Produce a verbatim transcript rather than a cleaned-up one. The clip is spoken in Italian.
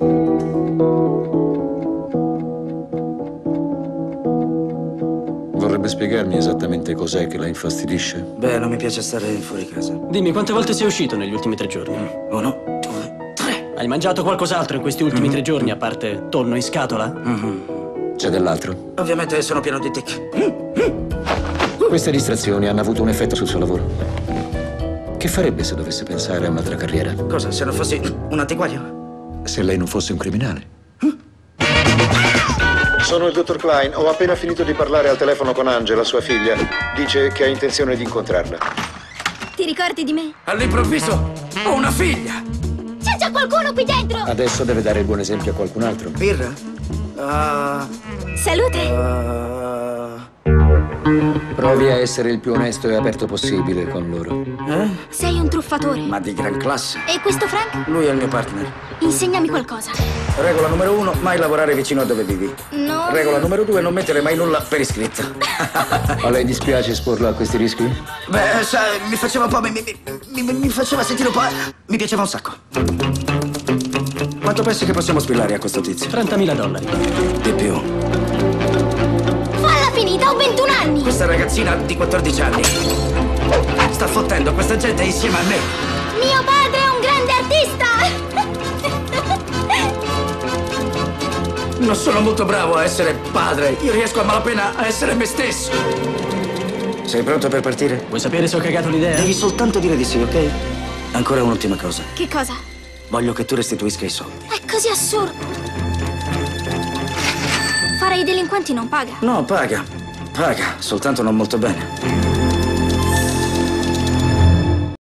Vorrebbe spiegarmi esattamente cos'è che la infastidisce? Beh, non mi piace stare fuori casa. Dimmi, quante volte sei uscito negli ultimi tre giorni? Uno, due, tre. Hai mangiato qualcos'altro in questi ultimi mm-hmm. tre giorni, a parte tonno in scatola? Mm-hmm. C'è dell'altro? Ovviamente sono pieno di tic. Queste distrazioni hanno avuto un effetto sul suo lavoro. Che farebbe se dovesse pensare a un'altra carriera? Cosa, se non fossi un antiquario? Se lei non fosse un criminale? Sono il dottor Klein. Ho appena finito di parlare al telefono con Angela, sua figlia. Dice che ha intenzione di incontrarla. Ti ricordi di me? All'improvviso ho una figlia! C'è già qualcuno qui dentro! Adesso deve dare il buon esempio a qualcun altro. Birra? Uh, Salute! Uh... Provi a essere il più onesto e aperto possibile con loro. Eh? Sei un truffatore. Ma di gran classe. E questo Frank? Lui è il mio partner. Insegnami qualcosa. Regola numero uno, mai lavorare vicino a dove vivi. No. Regola numero due, non mettere mai nulla per iscritto. A lei dispiace esporlo a questi rischi? Beh, sai, mi faceva un po'... Mi, mi, mi, mi faceva sentire un po'... Mi piaceva un sacco. Quanto pensi che possiamo spillare a questo tizio? trentamila dollari. Di più. Falla finita, ho ventuno anni! Questa ragazzina di quattordici anni sta fottendo questa gente insieme a me. Mio padre è un grande artista! Non sono molto bravo a essere padre. Io riesco a malapena a essere me stesso. Sei pronto per partire? Vuoi sapere se ho cagato l'idea? Devi soltanto dire di sì, ok? Ancora un'ultima cosa. Che cosa? Voglio che tu restituisca i soldi. È così assurdo. Fare i delinquenti non paga. No, paga. Paga, soltanto non molto bene.